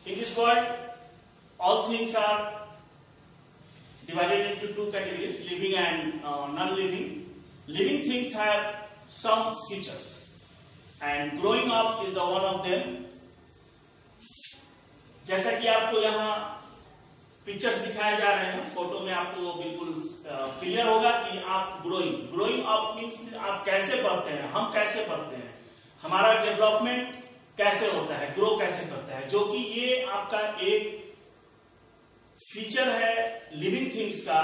In this world, all things are divided into two categories, living and non-living. Living things have some features, and growing up is the one of them. जैसा कि आपको यहाँ pictures दिखाए जा रहे हैं, photo में आपको बिल्कुल क्लियर होगा कि आप ग्रोइंग अप मीन्स आप कैसे बढ़ते हैं, हम कैसे बढ़ते हैं, हमारा डेवलपमेंट कैसे होता है, ग्रो कैसे करता है, जो कि ये आपका एक फीचर है लिविंग थिंग्स का,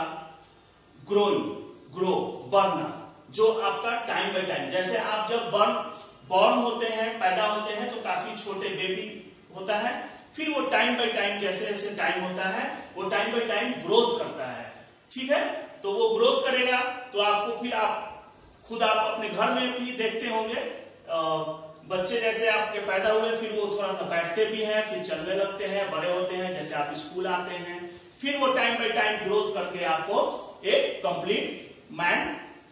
ग्रो बढ़ना, जो आपका टाइम बाय टाइम, जैसे आप जब बॉर्न होते हैं, पैदा होते हैं तो काफी छोटे बेबी होता है, फिर वो टाइम बाय टाइम जैसे जैसे टाइम होता है वो टाइम बाय टाइम ग्रोथ करता है, ठीक है। तो वो ग्रोथ करेगा तो आपको फिर आप अपने घर में भी देखते होंगे, बच्चे जैसे आपके पैदा हुए फिर वो थोड़ा सा बैठते भी हैं, फिर चलने लगते हैं, बड़े होते हैं, जैसे आप स्कूल आते हैं, फिर वो टाइम बाय टाइम ग्रोथ करके आपको एक कंप्लीट मैन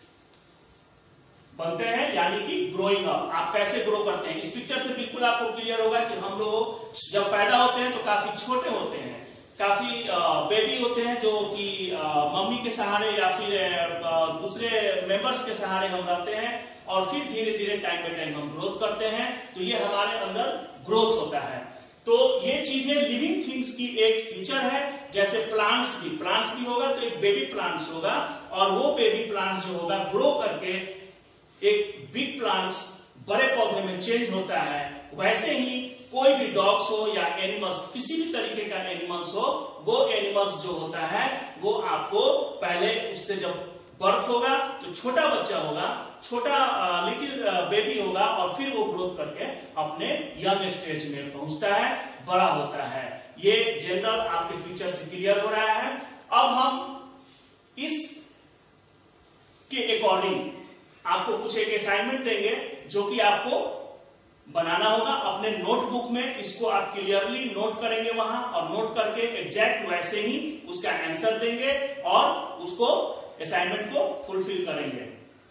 बनते हैं, यानी कि ग्रोइंग अप। आप कैसे ग्रो करते हैं, इस पिक्चर से बिल्कुल आपको क्लियर होगा कि हम लोग जब पैदा होते हैं तो काफी छोटे होते हैं, काफी बेबी होते हैं, जो कि मम्मी के सहारे या फिर दूसरे मेंबर्स के सहारे हम रहते हैं, और फिर धीरे धीरे टाइम बाय टाइम हम ग्रोथ करते हैं, तो ये हमारे अंदर ग्रोथ होता है। तो ये चीजें लिविंग थिंग्स की एक फीचर है। जैसे प्लांट्स भी होगा तो एक बेबी प्लांट्स होगा, और वो बेबी प्लांट्स जो होगा ग्रो करके एक बिग प्लांट्स बड़े पौधे में चेंज होता है। वैसे ही कोई भी डॉग्स हो या एनिमल्स, किसी भी तरीके का एनिमल्स हो, वो एनिमल्स जो होता है वो आपको पहले उससे जब बर्थ होगा तो छोटा बच्चा होगा, छोटा लिटिल बेबी होगा, और फिर वो ग्रोथ करके अपने यंग स्टेज में पहुंचता है, बड़ा होता है। ये जनरल आपके फीचर से क्लियर हो रहा है। अब हम इस के अकॉर्डिंग आपको कुछ एक असाइनमेंट देंगे जो कि आपको बनाना होगा अपने नोटबुक में। इसको आप क्लियरली नोट करेंगे वहां, और नोट करके एग्जैक्ट वैसे ही उसका आंसर देंगे और उसको असाइनमेंट को फुलफिल करेंगे।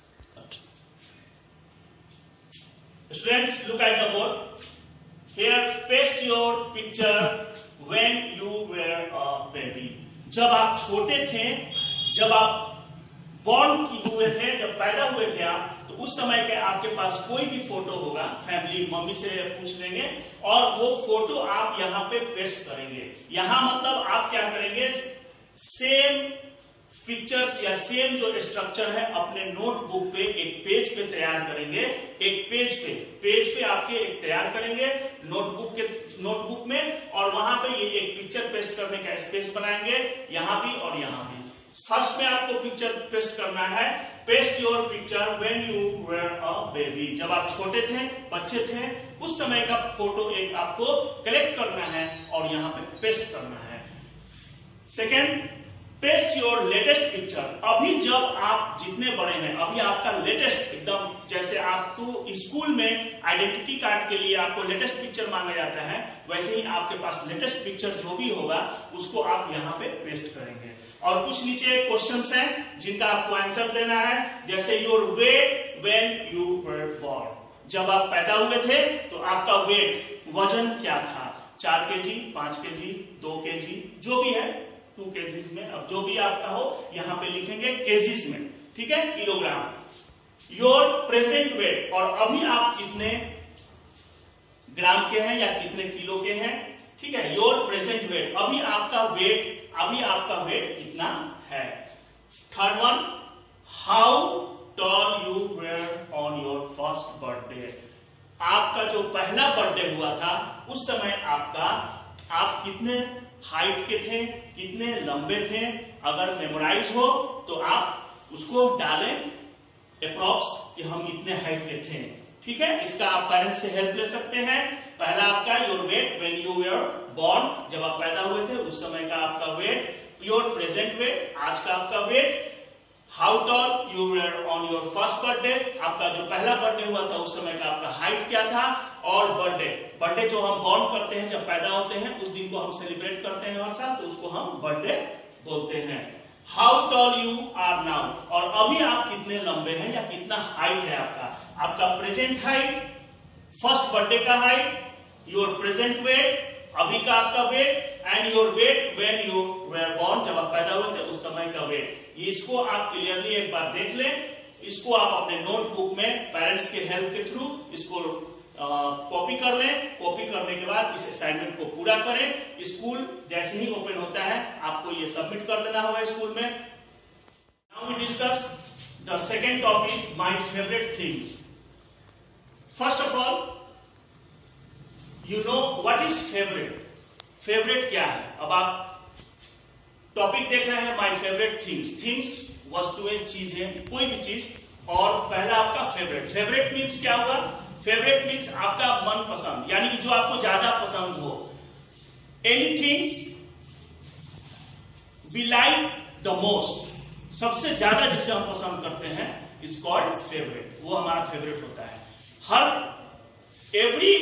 Students, look at the board here, paste your picture when you were a baby. जब आप छोटे थे, जब आप बॉर्न हुए थे, जब पैदा हुए थे आप, तो उस समय के आपके पास कोई भी फोटो होगा, फैमिली मम्मी से पूछ लेंगे, और वो फोटो आप यहाँ पे पेस्ट करेंगे। यहां मतलब आप क्या करेंगे, सेम पिक्चर्स या सेम जो स्ट्रक्चर है अपने नोटबुक पे एक पेज पे तैयार करेंगे। एक पेज पे आपके एक तैयार करेंगे नोटबुक में, और वहां पे ये एक पिक्चर पेस्ट करने का स्पेस बनाएंगे, यहां भी और यहां भी। फर्स्ट में आपको पिक्चर पेस्ट करना है, paste your picture when you were a baby. जब आप छोटे थे, बच्चे थे, उस समय का फोटो एक आपको कलेक्ट करना है और यहाँ पे पेस्ट करना है। Second, paste your latest picture. अभी जब आप जितने बड़े हैं, अभी आपका लेटेस्ट एकदम, जैसे आपको स्कूल में आइडेंटिटी कार्ड के लिए आपको लेटेस्ट पिक्चर मांगा जाता है, वैसे ही आपके पास लेटेस्ट पिक्चर जो भी होगा उसको आप यहाँ पे पेस्ट करेंगे। और कुछ नीचे क्वेश्चंस हैं जिनका आपको आंसर देना है, जैसे your weight when you were born. जब आप पैदा हुए थे तो आपका वेट, वजन क्या था, 4 केजी, 5 केजी, 2 केजी, जो भी है 2 केजीज में, अब जो भी आपका हो यहाँ पे लिखेंगे केजीज में, ठीक है, किलोग्राम। योर प्रेजेंट वेट, और अभी आप कितने ग्राम के हैं या कितने किलो के हैं, ठीक है। योर प्रेजेंट वेट, अभी आपका वेट कितना है। Third one, how tall you were on your first birthday. आपका जो पहला बर्थडे हुआ था उस समय आप कितने हाइट के थे, कितने लंबे थे। अगर मेमोराइज हो तो आप उसको डालें अप्रॉक्स कि हम इतने हाइट के थे, ठीक है। इसका आप पेरेंट्स से हेल्प ले सकते हैं। पहला आपका your weight when you were born, जब आप पैदा हुए थे उस समय का आपका वेट। योर प्रेजेंट वेट, आज का आपका weight. How tall you were on your first birthday, आपका जो पहला बर्थडे हुआ था उस समय का आपका हाइट क्या था। और बर्थडे जो हम बॉर्न करते हैं, जब पैदा होते हैं उस दिन को हम सेलिब्रेट करते हैं हर साल, तो उसको हम बर्थडे बोलते हैं। How tall you are now, और अभी आप कितने लंबे हैं या कितना हाइट है आपका प्रेजेंट हाइट, फर्स्ट बर्थडे का हाइट, योर प्रेजेंट वेट, अभी का आपका weight and your weight when you were born, जब आप पैदा हुए थे उस समय का वेट। इसको आप क्लियरली एक बार देख लें। इसको आप अपने नोटबुक में पेरेंट्स के हेल्प के थ्रू इसको कॉपी कर लें। कॉपी करने के बाद इस असाइनमेंट को पूरा करें। स्कूल जैसे ही ओपन होता है आपको ये सबमिट कर देना होगा स्कूल में। Now we discuss the second topic, my favourite things. First of all, you know what is favourite. Favourite क्या है? अब आप टॉपिक देख रहे हैं माय फेवरेट थिंग्स। थिंग्स वस्तुएं, चीजें, कोई भी चीज, और पहला आपका फेवरेट। फेवरेट मीन्स क्या होगा? फेवरेट मीन्स आपका मनपसंद, यानी कि जो आपको ज्यादा पसंद हो। Anythings we like the most, सबसे ज्यादा जिसे हम पसंद करते हैं, इज कॉल्ड फेवरेट। वो हमारा फेवरेट होता है। हर एवरी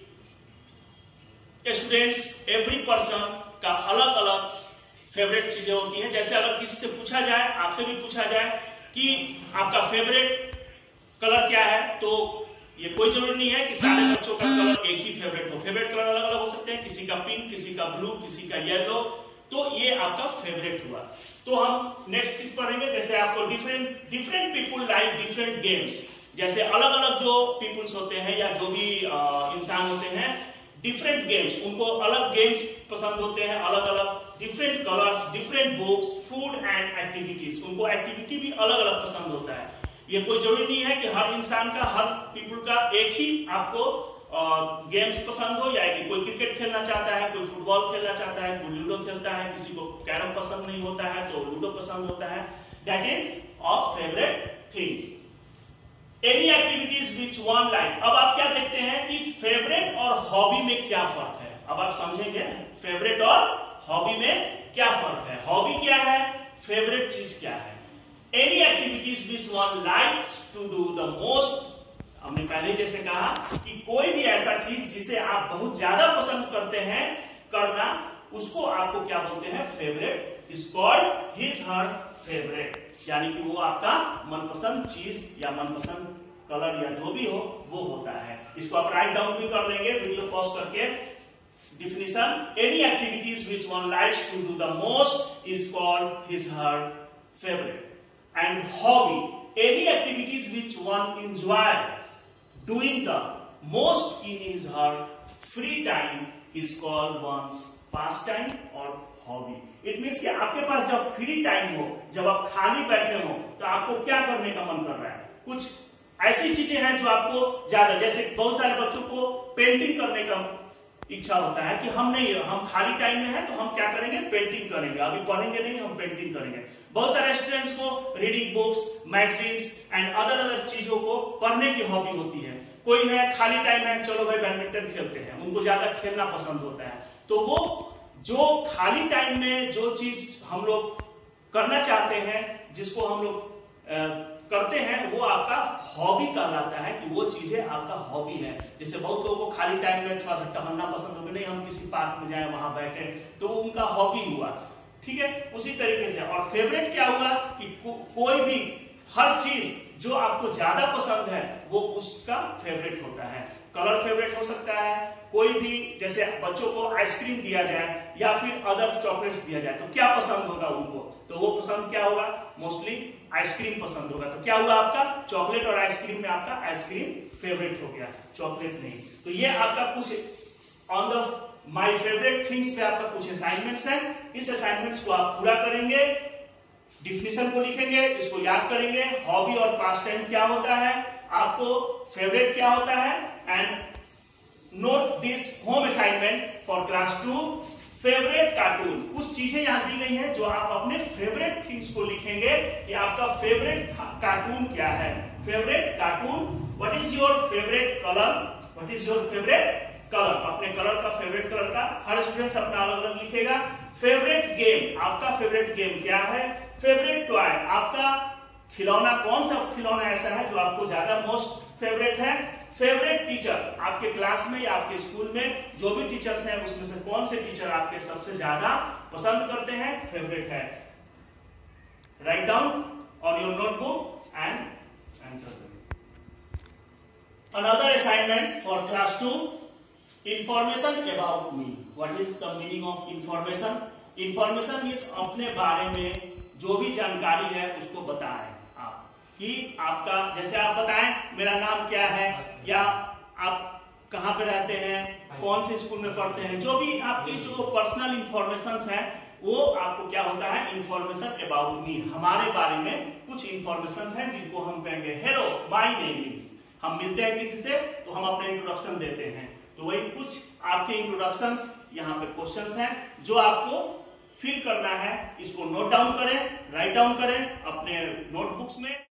स्टूडेंट्स, एवरी पर्सन का अलग अलग फेवरेट चीजें होती हैं। जैसे अगर किसी से पूछा जाए, आपसे भी पूछा जाए कि आपका फेवरेट कलर क्या है, तो ये कोई जरूरी नहीं है कि सारे बच्चों का कलर एक ही फेवरेट हो। फेवरेट कलर अलग अलग हो सकते हैं, किसी का पिंक, किसी का ब्लू, किसी का येलो, तो ये आपका फेवरेट हुआ। तो हम नेक्स्ट चीज पढ़ेंगे। जैसे आपको different people like different games, जैसे अलग अलग जो पीपुल्स होते हैं या जो भी इंसान होते हैं, डिफरेंट गेम्स, उनको अलग गेम्स पसंद होते हैं, अलग अलग different colours, different books, food and activities, उनको एक्टिविटी भी अलग अलग पसंद होता है। ये कोई जरूरी नहीं है कि हर इंसान का, हर पीपुल का एक ही आपको गेम्स पसंद हो, या कि कोई क्रिकेट खेलना चाहता है, कोई फुटबॉल खेलना चाहता है, कोई लूडो खेलता है, किसी को कैरम पसंद नहीं होता है तो लूडो पसंद होता है। That is of favourite things. Any activities which one like. अब आप क्या देखते हैं कि फेवरेट और हॉबी में क्या फर्क है। अब आप समझेंगे फेवरेट और हॉबी में क्या फर्क है। हॉबी क्या है, फेवरेट चीज क्या है। Any activities which one likes to do the most. हमने पहले जैसे कहा कि कोई भी ऐसा चीज जिसे आप बहुत ज्यादा पसंद करते हैं करना, उसको आपको क्या बोलते हैं, favourite. Is called his her favourite, यानी कि वो आपका मनपसंद चीज या मनपसंद कलर या जो भी हो वो होता है। इसको आप राइट डाउन भी कर लेंगे वीडियो पॉज करके। Definition, any activities which one likes to do the most is called his her favourite. And hobby, any activities which one enjoys doing the most in his her free time is called one's pastime or hobby. It means कि आपके पास जब free time हो, जब आप खाली बैठे हो, तो आपको क्या करने का मन कर रहा है। कुछ ऐसी चीजें हैं जो आपको ज्यादा, जैसे बहुत सारे बच्चों को पेंटिंग करने का इच्छा होता है कि हम खाली टाइम में है तो हम क्या करेंगे, पेंटिंग करेंगे। अभी पढ़ेंगे नहीं, हम पेंटिंग करेंगे। बहुत सारे स्टूडेंट्स को reading books, magazines and other चीजों को पढ़ने की हॉबी होती है। कोई है खाली टाइम है, चलो भाई बैडमिंटन खेलते हैं, उनको ज्यादा खेलना पसंद होता है। तो वो जो खाली टाइम में जो चीज हम लोग करना चाहते हैं, जिसको हम लोग करते हैं, वो आपका हॉबी कहलाता है, कि वो चीजें आपका हॉबी है। जैसे बहुत लोगों को खाली टाइम में थोड़ा सा टहलना पसंद होगा, नहीं हम किसी पार्क में जाए वहां बैठे, तो वो उनका हॉबी हुआ। ठीक है, उसी तरीके से। और फेवरेट क्या हुआ कि कोई भी हर चीज जो आपको ज्यादा पसंद है वो उसका फेवरेट होता है। कलर फेवरेट हो सकता है, कोई भी, जैसे बच्चों को आइसक्रीम दिया जाए या फिर अदर चॉकलेट्स दिया जाए तो क्या पसंद होगा उनको, तो वो पसंद क्या होगा, मोस्टली आइसक्रीम पसंद होगा। तो क्या हुआ आपका, चॉकलेट और आइसक्रीम में आपका आइसक्रीम फेवरेट हो गया, चॉकलेट नहीं। तो ये आपका कुछ on the my favourite things पे आपका कुछ असाइनमेंट्स हैं। इस असाइनमेंट्स को आप पूरा करेंगे, डिफिनेशन को लिखेंगे, इसको याद करेंगे। हॉबी और पास टाइम क्या होता है, आपको फेवरेट क्या होता है, and note this home assignment for class 2। Favourite cartoon, कुछ चीजें यहां दी गई हैं जो आप अपने फेवरेट थिंग्स को लिखेंगे कि आपका फेवरेट कार्टून क्या है। Favourite cartoon, what is your favourite colour, what is your favourite colour, अपने कलर का, फेवरेट कलर का हर स्टूडेंट अपना अलग अलग लिखेगा। फेवरेट गेम, आपका फेवरेट गेम क्या है। फेवरेट टॉय, आपका खिलौना, कौन सा खिलौना ऐसा है जो आपको ज्यादा मोस्ट फेवरेट है। फेवरेट टीचर, आपके क्लास में या आपके स्कूल में जो भी टीचर्स हैं उसमें से कौन से टीचर आपके सबसे ज्यादा पसंद करते हैं, फेवरेट है। Write down on your notebook and answer. Another assignment for class 2, information about me. What is the meaning of information? Information means अपने बारे में जो भी जानकारी है उसको बताएं आप, कि आपका, जैसे आप बताएं मेरा नाम क्या है, या आप कहाँ पे रहते हैं, कौन से स्कूल में पढ़ते हैं, जो भी आपकी जो पर्सनल इंफॉर्मेशन है वो आपको क्या होता है, इंफॉर्मेशन अबाउट मी। हमारे बारे में कुछ इंफॉर्मेशन है जिनको हम कहेंगे हेलो माय नेम इज। हम मिलते हैं किसी से तो हम अपने इंट्रोडक्शन देते हैं, तो वही कुछ आपके इंट्रोडक्शंस यहाँ पे क्वेश्चंस हैं जो आपको फिल करना है। इसको नोट डाउन करें, राइट डाउन करें अपने नोटबुक्स में।